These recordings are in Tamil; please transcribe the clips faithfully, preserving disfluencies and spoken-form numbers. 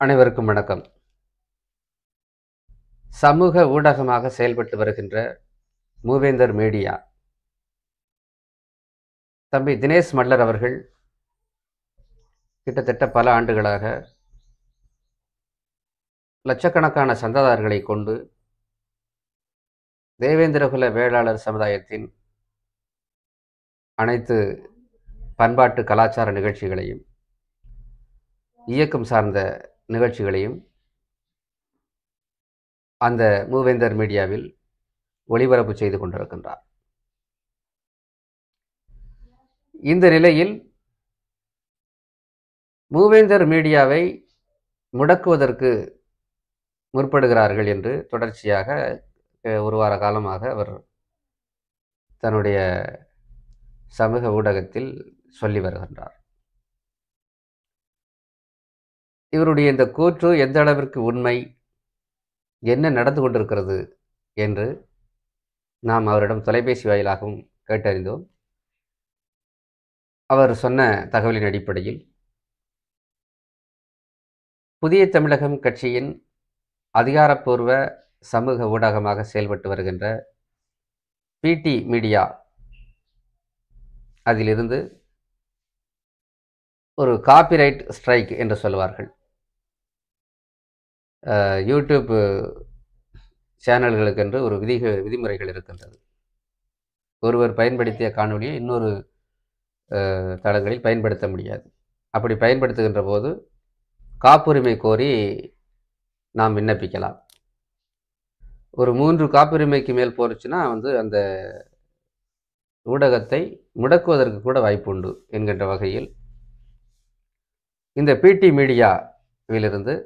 அனைவருக்கும் வணக்கம். சமூக ஊடகமாக செயல்பட்டு வருகின்ற மூவேந்தர் மீடியா தம்பி தினேஷ் மல்லர் அவர்கள் கிட்டத்தட்ட பல ஆண்டுகளாக லட்சக்கணக்கான சந்தாதாரர்களை கொண்டு தேவேந்திரகுல வேளாளர் சமுதாயத்தின் அனைத்து பண்பாட்டு கலாச்சார நிகழ்ச்சிகளையும் இயக்கம் சார்ந்த நிகழ்ச்சிகளையும் அந்த மூவேந்தர் மீடியாவில் ஒளிபரப்பு செய்து கொண்டிருக்கின்றார். இந்த நிலையில் மூவேந்தர் மீடியாவை முடக்குவதற்கு முற்படுகிறார்கள் என்று தொடர்ச்சியாக ஒரு வார காலமாக அவர் தன்னுடைய சமூக ஊடகத்தில் சொல்லி வருகின்றார். இவருடைய இந்த கூற்று எந்த அளவிற்கு உண்மை, என்ன நடந்து கொண்டிருக்கிறது என்று நாம் அவரிடம் தொலைபேசி வாயிலாகவும் கேட்டறிந்தோம். அவர் சொன்ன தகவலின் அடிப்படையில் புதிய தமிழகம் கட்சியின் அதிகாரப்பூர்வ சமூக ஊடகமாக செயல்பட்டு வருகின்ற பிடி மீடியா அதிலிருந்து ஒரு காப்பிரைட் ஸ்ட்ரைக் என்று சொல்வார்கள். யூடியூப் சேனல்களுக்கென்று ஒரு விதி விதிமுறைகள் இருக்கின்றது. ஒருவர் பயன்படுத்திய காணொலியை இன்னொரு தளங்களில் பயன்படுத்த முடியாது. அப்படி பயன்படுத்துகின்ற போது காப்புரிமை கோரி நாம் விண்ணப்பிக்கலாம். ஒரு மூன்று காப்புரிமைக்கு மேல் போச்சுன்னா வந்து அந்த ஊடகத்தை முடக்குவதற்கு கூட வாய்ப்பு உண்டு என்கின்ற வகையில் இந்த பிடி மீடியாவிலிருந்து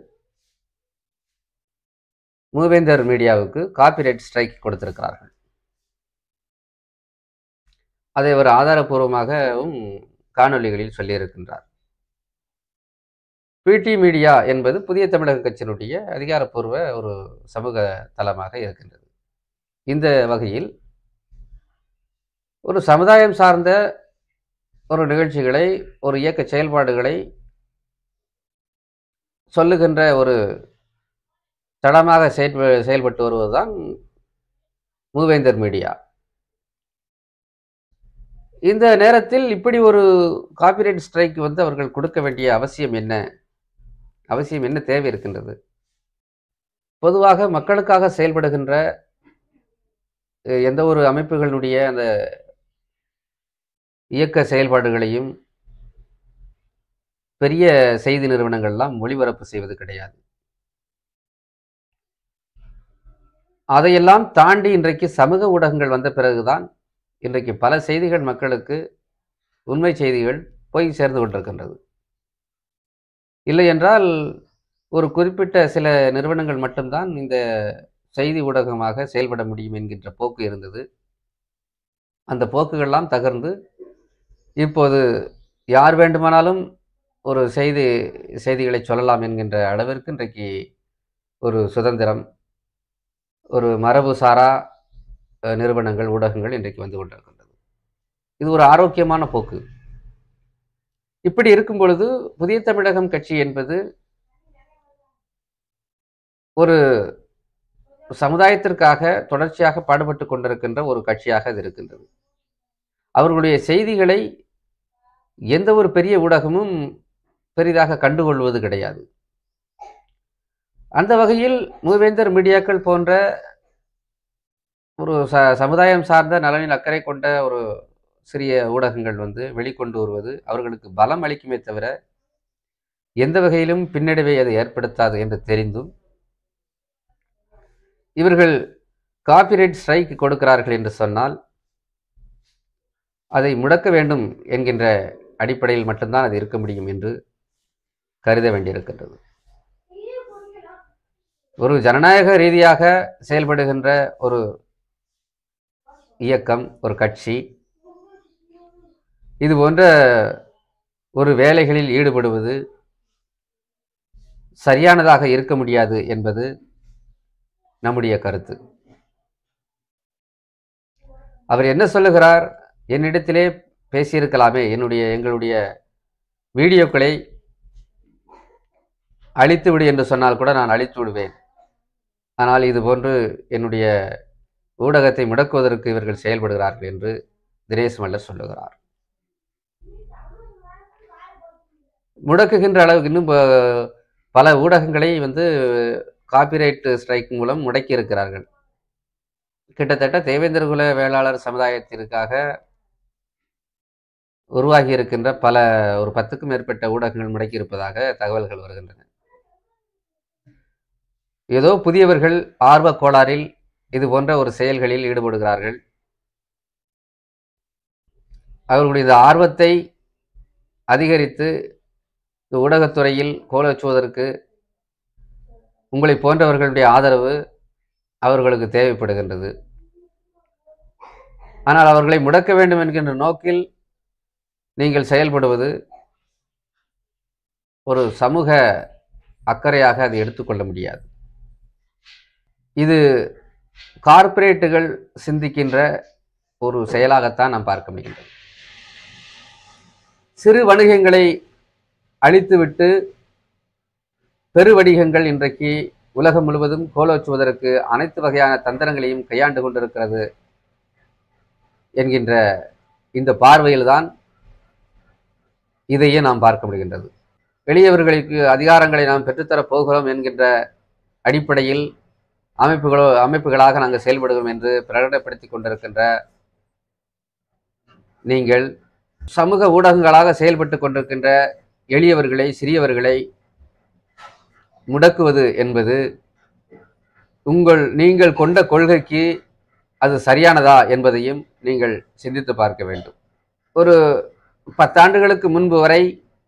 மூவேந்தர் மீடியாவுக்கு காப்பிரைட் ஸ்ட்ரைக் கொடுத்திருக்கிறார்கள். அதை அவர் ஆதாரபூர்வமாகவும் காணொலிகளில் சொல்லியிருக்கின்றார். பிடி மீடியா என்பது புதிய தமிழக கட்சியினுடைய அதிகாரப்பூர்வ ஒரு சமூக தளமாக இருக்கின்றது. இந்த வகையில் ஒரு சமுதாயம் சார்ந்த ஒரு நிகழ்ச்சிகளை, ஒரு இயக்க செயல்பாடுகளை சொல்லுகின்ற ஒரு தளமாக செயல் செயல்பட்டு வருவதுதான் மூவேந்தர் மீடியா. இந்த நேரத்தில் இப்படி ஒரு காப்பிரைட் ஸ்ட்ரைக் வந்து அவர்கள் கொடுக்க வேண்டிய அவசியம் என்ன அவசியம் என்ன தேவை இருக்கின்றது? பொதுவாக மக்களுக்காக செயல்படுகின்ற எந்த ஒரு அமைப்புகளுடைய அந்த இயக்க செயல்பாடுகளையும் பெரிய செய்தி நிறுவனங்கள்லாம் ஒளிபரப்பு செய்வது கிடையாது. அதையெல்லாம் தாண்டி இன்றைக்கு சமூக ஊடகங்கள் வந்த பிறகுதான் இன்றைக்கு பல செய்திகள் மக்களுக்கு உண்மை செய்திகள் போய் சேர்ந்து கொண்டிருக்கின்றது. இல்லை என்றால் ஒரு குறிப்பிட்ட சில நிறுவனங்கள் மட்டும்தான் இந்த செய்தி ஊடகமாக செயல்பட முடியும் என்கின்ற போக்கு இருந்தது. அந்த போக்குகள்லாம் தகர்ந்து இப்போது யார் வேண்டுமானாலும் ஒரு செய்தி செய்திகளை சொல்லலாம் என்கின்ற அளவிற்கு இன்றைக்கு ஒரு சுதந்திரம், ஒரு மரபு சாரா நிறுவனங்கள், ஊடகங்கள் இன்றைக்கு வந்து கொண்டிருக்கின்றது. இது ஒரு ஆரோக்கியமான போக்கு. இப்படி இருக்கும் பொழுது புதிய தமிழகம் கட்சி என்பது ஒரு சமுதாயத்திற்காக தொடர்ச்சியாக பாடுபட்டு கொண்டிருக்கின்ற ஒரு கட்சியாக இது இருக்கின்றது. அவர்களுடைய செய்திகளை எந்த ஒரு பெரிய ஊடகமும் பெரிதாக கண்டுகொள்வது கிடையாது. அந்த வகையில் மூவேந்தர் மீடியாக்கள் போன்ற ஒரு ச சமுதாயம் சார்ந்த நலனில் அக்கறை கொண்ட ஒரு சிறிய ஊடகங்கள் வந்து வெளிக்கொண்டு வருவது அவர்களுக்கு பலம் அளிக்குமே தவிர எந்த வகையிலும் பின்னடைவை அது ஏற்படுத்தாது என்று தெரிந்தும் இவர்கள் காப்பிரைட் ஸ்ட்ரைக் கொடுக்கிறார்கள் என்று சொன்னால் அதை முடக்க வேண்டும் என்கின்ற அடிப்படையில் மட்டும்தான் அது இருக்க முடியும் என்று கருத வேண்டியிருக்கின்றது. ஒரு ஜனநாயக ரீதியாக செயல்படுகின்ற ஒரு இயக்கம், ஒரு கட்சி இது போன்ற ஒரு வேலைகளில் ஈடுபடுவது சரியானதாக இருக்க முடியாது என்பது நம்முடைய கருத்து. அவர் என்ன சொல்லுகிறார்? என்னிடத்திலே பேசியிருக்கலாமே, என்னுடைய எங்களுடைய வீடியோக்களை அழித்து விடு என்று சொன்னால் கூட நான் அழித்து விடுவேன். ஆனால் இதுபோன்று என்னுடைய ஊடகத்தை முடக்குவதற்கு இவர்கள் செயல்படுகிறார்கள் என்று தினேஷ் மல்லர் சொல்லுகிறார். முடக்குகின்ற அளவுக்கு இன்னும் பல ஊடகங்களை வந்து காப்பிரைட் ஸ்ட்ரைக் மூலம் முடக்கி இருக்கிறார்கள். கிட்டத்தட்ட தேவேந்திரகுல வேளாளர் சமுதாயத்திற்காக உருவாகி இருக்கின்ற பல ஒரு பத்துக்கும் மேற்பட்ட ஊடகங்கள் முடக்கி இருப்பதாக தகவல்கள் வருகின்றன. ஏதோ புதியவர்கள் ஆர்வ கோளாறில் இது போன்ற ஒரு செயல்களில் ஈடுபடுகிறார்கள். அவர்களுடைய ஆர்வத்தை அதிகரித்து இந்த ஊடகத்துறையில் கோலோச்சுவதற்கு உங்களை போன்றவர்களுடைய ஆதரவு அவர்களுக்கு தேவைப்படுகின்றது. ஆனால் அவர்களை முடக்க வேண்டும் என்கின்ற நோக்கில் நீங்கள் செயல்படுவது ஒரு சமூக அக்கறையாக அதை எடுத்துக்கொள்ள முடியாது. இது கார்ப்பரேட்டுகள் சிந்திக்கின்ற ஒரு செயலாகத்தான் நாம் பார்க்க முடிகின்றது. சிறு வணிகங்களை அழித்துவிட்டு பெரு வணிகங்கள் இன்றைக்கு உலகம் முழுவதும் கோலோச்சுவதற்கு அனைத்து வகையான தந்திரங்களையும் கையாண்டு கொண்டிருக்கிறது என்கின்ற இந்த பார்வையில்தான் இதையே நாம் பார்க்க முடிகின்றது. எளியவர்களுக்கு அதிகாரங்களை நாம் பெற்றுத்தரப் போகிறோம் என்கின்ற அடிப்படையில் அமைப்புகளோ அமைப்புகளாக நாங்கள் செயல்படுகிறோம் என்று பிரகடனப்படுத்தி கொண்டிருக்கின்ற நீங்கள் சமூக ஊடகங்களாக செயல்பட்டு கொண்டிருக்கின்ற எளியவர்களை சிறியவர்களை முடக்குவது என்பது உங்கள் நீங்கள் கொண்ட கொள்கைக்கு அது சரியானதா என்பதையும் நீங்கள் சிந்தித்து பார்க்க வேண்டும். ஒரு பத்தாண்டுகளுக்கு முன்பு வரை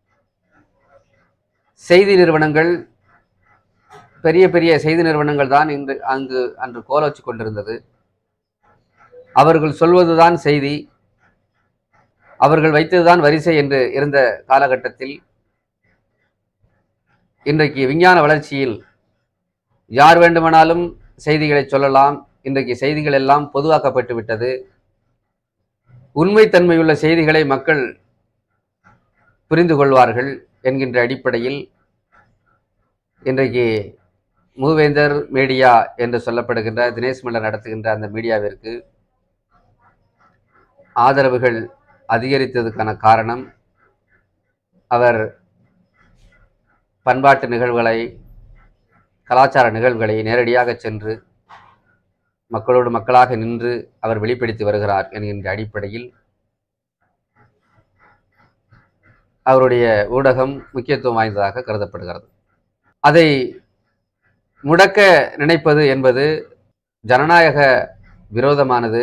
செய்தி நிறுவனங்கள் பெரிய பெரிய செய்தி நிறுவனங்கள் தான் இன்று அங்கு அன்று கோலோச்சு கொண்டிருந்தது. அவர்கள் சொல்வதுதான் செய்தி, அவர்கள் வைத்ததுதான் வரிசை என்று இருந்த காலகட்டத்தில் இன்றைக்கு விஞ்ஞான வளர்ச்சியில் யார் வேண்டுமானாலும் செய்திகளை சொல்லலாம். இன்றைக்கு செய்திகள் எல்லாம் பொதுவாக்கப்பட்டு விட்டது. உண்மைத்தன்மையுள்ள செய்திகளை மக்கள் புரிந்து கொள்வார்கள் என்கின்ற அடிப்படையில் இன்றைக்கு மூவேந்தர் மீடியா என்று சொல்லப்படுகின்ற தினேஷ் மல்லர் நடத்துகின்ற அந்த மீடியாவிற்கு ஆதரவுகள் அதிகரித்ததுக்கான காரணம் அவர் பண்பாட்டு நிகழ்வுகளை கலாச்சார நிகழ்வுகளை நேரடியாக சென்று மக்களோடு மக்களாக நின்று அவர் வெளிப்படுத்தி வருகிறார் என்கின்ற அடிப்படையில் அவருடைய ஊடகம் முக்கியத்துவம் வாய்ந்ததாக கருதப்படுகிறது. அதை முடக்க நினைப்பது என்பது ஜனநாயக விரோதமானது.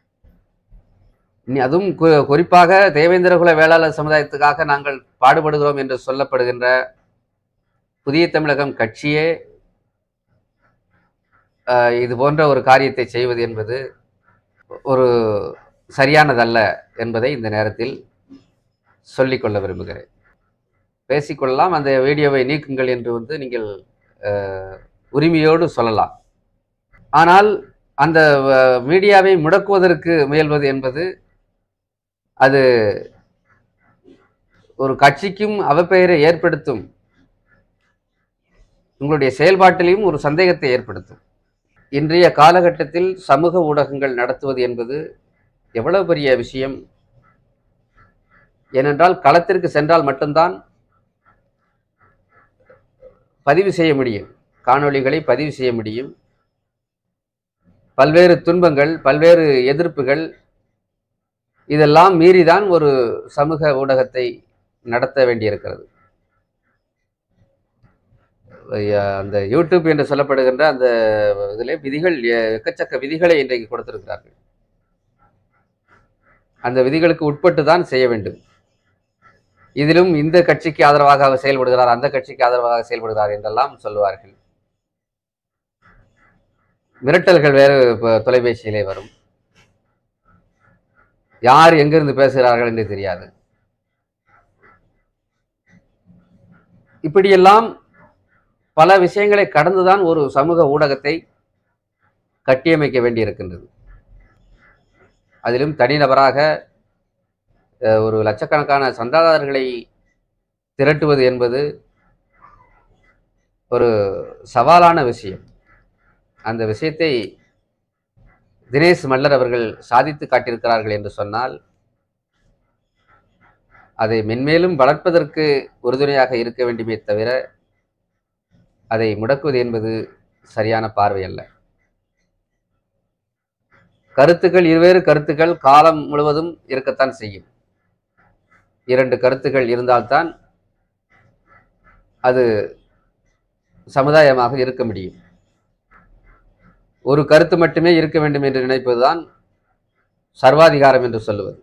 அதுவும் குறிப்பாக தேவேந்திரகுல வேளாளர் சமுதாயத்துக்காக நாங்கள் பாடுபடுகிறோம் என்று சொல்லப்படுகின்ற புதிய தமிழகம் கட்சியே இது போன்ற ஒரு காரியத்தை செய்வது என்பது ஒரு சரியானதல்ல என்பதை இந்த நேரத்தில் சொல்லிக்கொள்ள விரும்புகிறேன். பேசிக்கொள்ளலாம். அந்த வீடியோவை நீக்குங்கள் என்று வந்து நீங்கள் உரிமையோடு சொல்லலாம். ஆனால் அந்த மீடியாவை முடக்குவதற்கு முயல்வது என்பது அது ஒரு கட்சிக்கும் அவப்பெயரை ஏற்படுத்தும், உங்களுடைய செயல்பாட்டிலையும் ஒரு சந்தேகத்தை ஏற்படுத்தும். இன்றைய காலகட்டத்தில் சமூக ஊடகங்கள் நடத்துவது என்பது எவ்வளவு பெரிய விஷயம். ஏனென்றால் களத்திற்கு சென்றால் மட்டும்தான் பதிவு செய்ய முடியும், காணொளிகளை பதிவு செய்ய முடியும். பல்வேறு துன்பங்கள், பல்வேறு எதிர்ப்புகள், இதெல்லாம் மீறிதான் ஒரு சமூக ஊடகத்தை நடத்த வேண்டியிருக்கிறது. அந்த யூடியூப் என்று சொல்லப்படுகின்ற அந்த இதிலே விதிகள், எக்கச்சக்க விதிகளை இன்றைக்கு கொடுத்திருக்கிறார்கள். அந்த விதிகளுக்கு உட்பட்டு தான் செய்ய வேண்டும். இதிலும் இந்த கட்சிக்கு ஆதரவாக அவர் செயல்படுகிறார், அந்த கட்சிக்கு ஆதரவாக செயல்படுகிறார் என்றெல்லாம் சொல்லுவார்கள். மிரட்டல்கள் வேறு தொலைபேசியிலே வரும். யார் எங்கிருந்து பேசுகிறார்கள் என்று தெரியாது. இப்படியெல்லாம் பல விஷயங்களை கடந்துதான் ஒரு சமூக ஊடகத்தை கட்டியமைக்க வேண்டியிருக்கின்றது. அதிலும் தனிநபராக ஒரு லட்சக்கணக்கான சந்தாதாரர்களை திரட்டுவது என்பது ஒரு சவாலான விஷயம். அந்த விஷயத்தை தினேஷ் மல்லர் அவர்கள் சாதித்து காட்டியிருக்கிறார்கள் என்று சொன்னால், அதை மென்மேலும் வளர்ப்பதற்கு உறுதுணையாக இருக்க வேண்டுமே தவிர, அதை முடக்குவது என்பது சரியான பார்வை அல்ல. கருத்துக்கள், இருவேறு கருத்துக்கள் காலம் முழுவதும் இருக்கத்தான் செய்யும். இரண்டு கருத்துக்கள் இருந்தால்தான் அது சமுதாயமாக இருக்க முடியும். ஒரு கருத்து மட்டுமே இருக்க வேண்டும் என்று நினைப்பதுதான் சர்வாதிகாரம் என்று சொல்லுவது.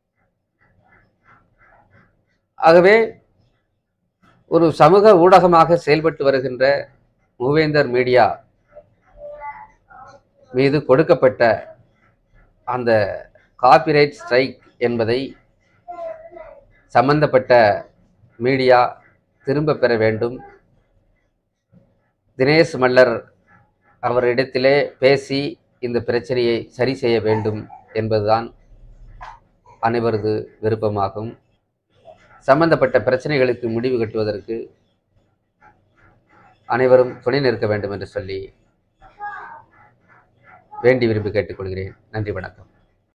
ஆகவே ஒரு சமூக ஊடகமாக செயல்பட்டு வருகின்ற மூவேந்தர் மீடியா மீது கொடுக்கப்பட்ட அந்த காப்பிரைட் ஸ்ட்ரைக் என்பதை சம்பந்தப்பட்ட மீடியா திரும்ப பெற வேண்டும். தினேஷ் மல்லர் அவரிடத்திலே பேசி இந்த பிரச்சனையை சரி செய்ய வேண்டும் என்பதுதான் அனைவரது விருப்பமாகும். சம்பந்தப்பட்ட பிரச்சனைகளுக்கு முடிவு கட்டுவதற்கு அனைவரும் துணை நிற்க வேண்டும் என்று சொல்லி வேண்டி விரும்பி கேட்டுக்கொள்கிறேன். நன்றி, வணக்கம்.